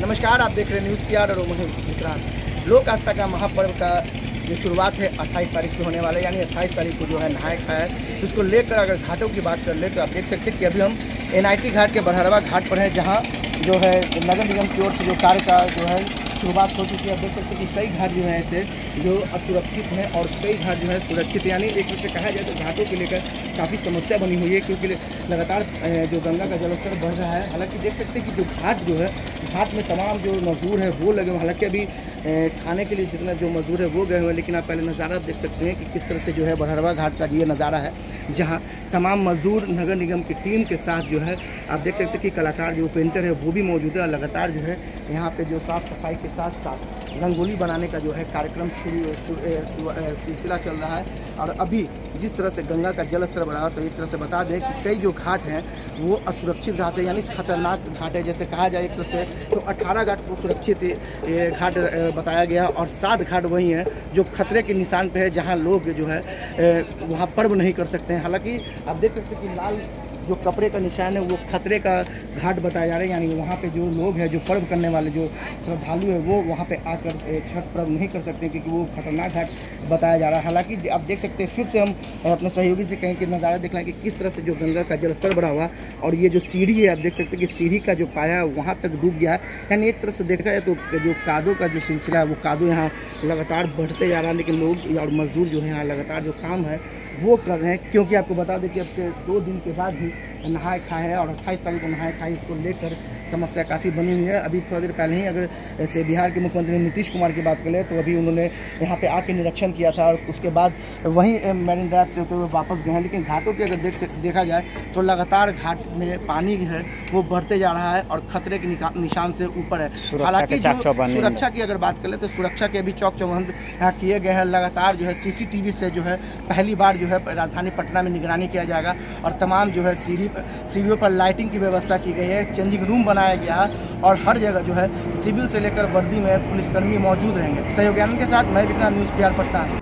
नमस्कार, आप देख रहे हैं न्यूज़ पीआर और मैं विक्रांत। लोक आस्था का महापर्व का जो शुरुआत है 28 तारीख से होने वाला है, यानी 28 तारीख को जो है नहाय खाया है। इसको लेकर अगर घाटों की बात कर ले तो आप देख सकते हैं कि अभी हम NIT घाट के बरहरवा घाट पर हैं, जहाँ जो है नगर निगम की ओर से जो कार्य का जो है शुरुआत हो चुकी है। आप देख सकते हैं कि कई घाट जो है ऐसे जो असुरक्षित हैं और कई घाट जो है सुरक्षित, यानी एक रूप से कहा जाए तो घाटों को लेकर काफ़ी समस्या बनी हुई है, क्योंकि लगातार जो गंगा का जलस्तर बढ़ रहा है। हालांकि देख सकते हैं कि जो घाट जो है, घाट में तमाम जो मजदूर है वो लगे हुए, हालांकि अभी खाने के लिए जितना जो मजदूर है वो गए हुए हैं, लेकिन आप पहले नज़ारा देख सकते हैं कि किस तरह से जो है बरहरवा घाट का ये नज़ारा है, जहाँ तमाम मजदूर नगर निगम की टीम के साथ जो है आप देख सकते हैं कि कलाकार जो पेंटर है वो भी मौजूद है। लगातार जो है यहाँ पे जो साफ़ सफाई के साथ साथ रंगोली बनाने का जो है कार्यक्रम सिलसिला चल रहा है। और अभी जिस तरह से गंगा का जल स्तर बढ़ा, तो एक तरह से बता दें कि कई जो घाट हैं वो असुरक्षित घाट है, यानी खतरनाक घाट है। जैसे कहा जाए एक तरह से तो 18 घाट को सुरक्षित घाट बताया गया और 7 घाट वही हैं जो खतरे के निशान पे है, जहां लोग जो है वहां पर्व नहीं कर सकते हैं। हालांकि आप देख सकते हैं कि लाल जो कपड़े का निशान है वो खतरे का घाट बताया जा रहा है, यानी वहाँ पे जो लोग हैं, जो पर्व करने वाले जो श्रद्धालु है वो वहाँ पे आकर छठ पर्व नहीं कर सकते, क्योंकि वो खतरनाक घाट बताया जा रहा है। हालांकि आप देख सकते हैं, फिर से हम अपने सहयोगी से कहें कि नज़ारा दिखलाएं कि किस तरह से जो गंगा का जलस्तर बढ़ा हुआ और ये जो सीढ़ी है, आप देख सकते हैं कि सीढ़ी का जो पाया वहाँ तक डूब गया है। यानी एक तरह से देखा जाए तो जो कादों का जो सिलसिला है वो कादो यहाँ लगातार बढ़ते जा रहा है, लेकिन लोग और मजदूर जो है यहाँ लगातार जो काम है वो कर रहे हैं। क्योंकि आपको बता दें कि अब से 2 दिन के बाद ही नहाय खाए है और 28 तारीख को नहाय खाए, इसको लेकर समस्या काफ़ी बनी हुई है। अभी थोड़ा देर पहले ही अगर ऐसे बिहार के मुख्यमंत्री नीतीश कुमार की बात करें तो अभी उन्होंने यहाँ पे आके निरीक्षण किया था और उसके बाद वहीं मैरिन ड्राइव से होते हुए वापस गए हैं। लेकिन घाटों की अगर देखा जाए तो लगातार घाट में पानी है वो बढ़ते जा रहा है और खतरे के निशान से ऊपर है। हालांकि सुरक्षा की अगर बात करें तो सुरक्षा के भी चौक चौबंद यहाँ किए गए हैं। लगातार जो है CCTV से जो है पहली बार जो है राजधानी पटना में निगरानी किया जाएगा और तमाम जो है सीढ़ियों पर लाइटिंग की व्यवस्था की गई है, चेंजिंग रूम बनाया गया है और हर जगह जो है सिविल से लेकर वर्दी में पुलिसकर्मी मौजूद रहेंगे। सहयोगी के साथ मैं विक्रांत, न्यूज़ पीआर पटना।